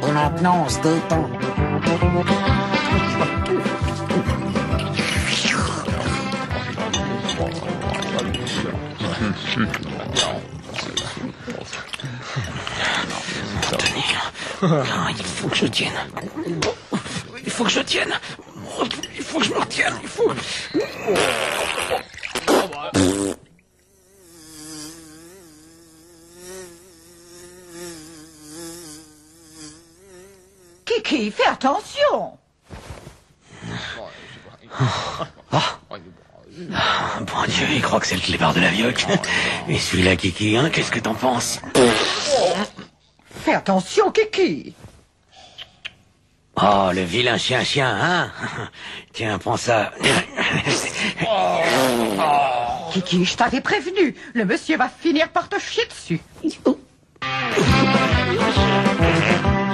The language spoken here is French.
Et maintenant, on se détend. Non, il faut que je tienne. Il faut que je tienne. Il faut que je me retienne. Il faut... Kiki, fais attention. Bon Dieu, il croit que c'est le clébard de la vioque. Et celui-là, Kiki, hein, qu'est-ce que t'en penses? Fais attention, Kiki. Oh, le vilain chien, hein? Tiens, prends ça. Kiki, je t'avais prévenu. Le monsieur va finir par te chier dessus.